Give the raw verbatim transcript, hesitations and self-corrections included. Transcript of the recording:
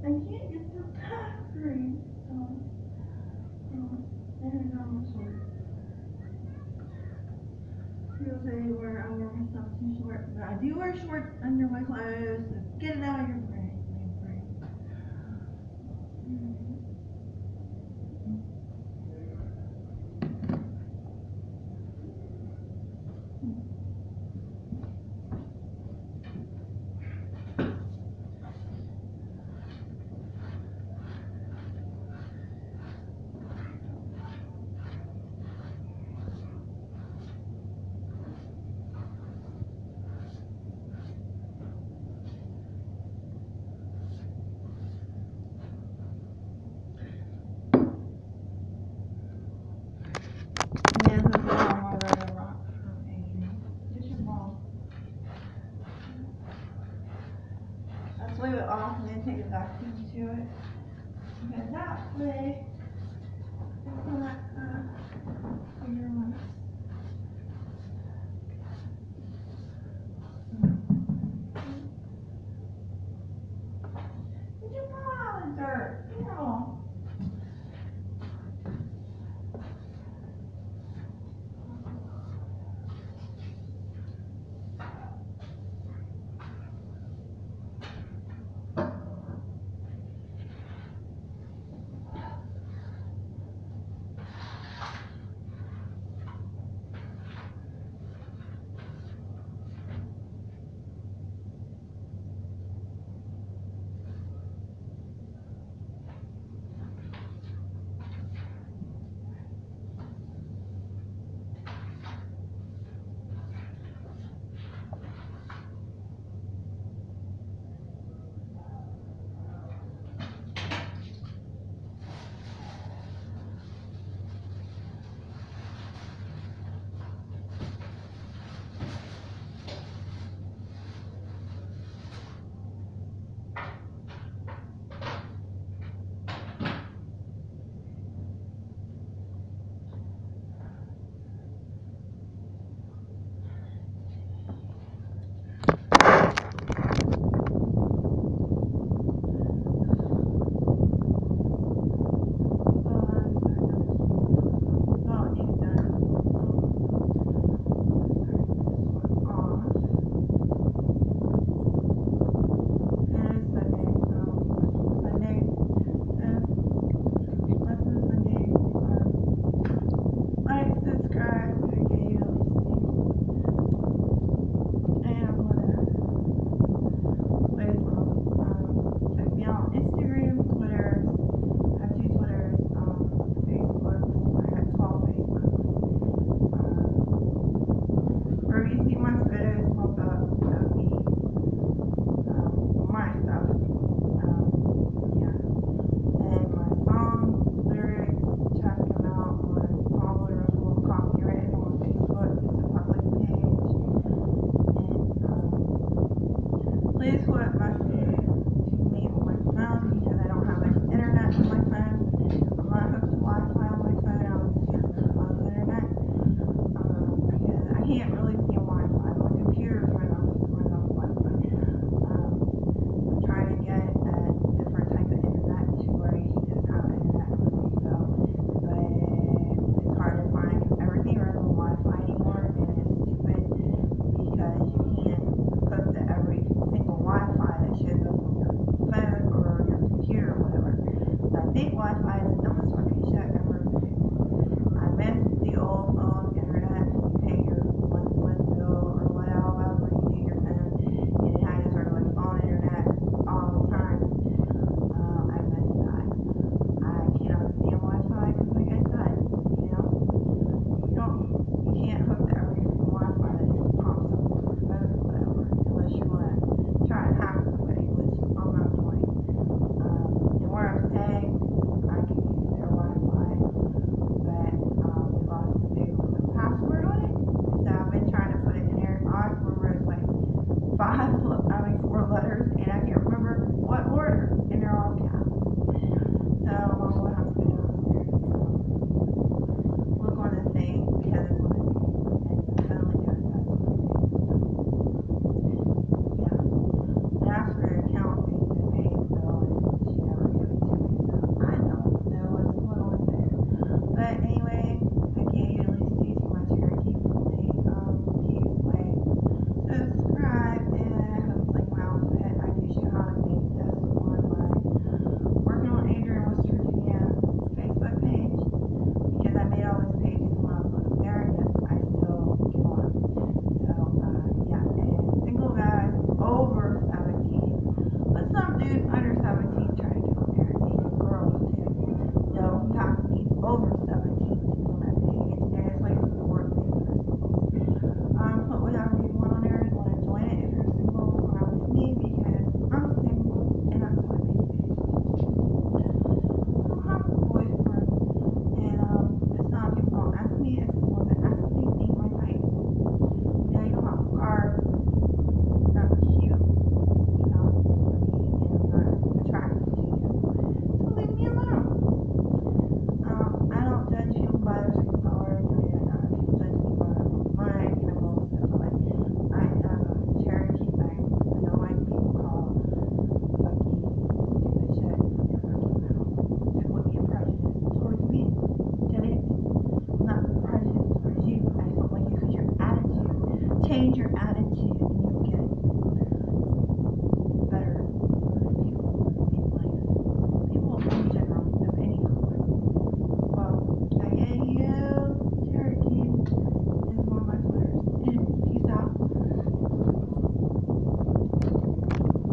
I can't get the bathroom. So, um, there it goes. People say where I wear myself too short, but I do wear shorts under my clothes, so get it out of your brain. brain. Mm-hmm. Yeah, this is all my red rock from Adrian. Get your ball. Let's leave it off and then take it back into it. Okay, that way it's not uh, bigger one. Get your ball out of the dirt. Ew. Please